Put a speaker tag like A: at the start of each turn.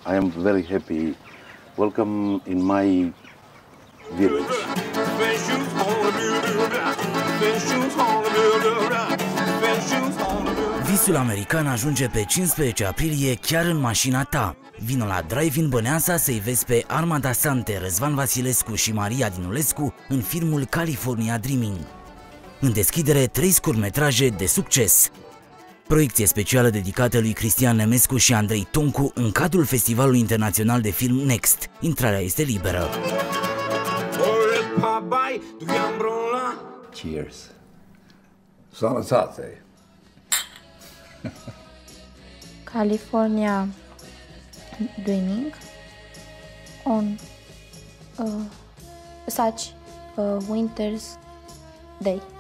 A: I am very happy. Welcome in my village.
B: Visul american ajunge pe 15 aprilie chiar în mașina ta. Vino la Drive-In Băneasa să-i vezi pe Armada Sante, Răzvan Vasilescu și Maria Dinulescu în filmul California Dreaming. În deschidere, 3 scurtmetraje de succes. Proiecție specială dedicată lui Cristian Nemescu și Andrei Toncu în cadrul Festivalului Internațional de Film Next. Intrarea este liberă.
C: Cheers! Sănătate!
D: California Dreaming on such a winter's day.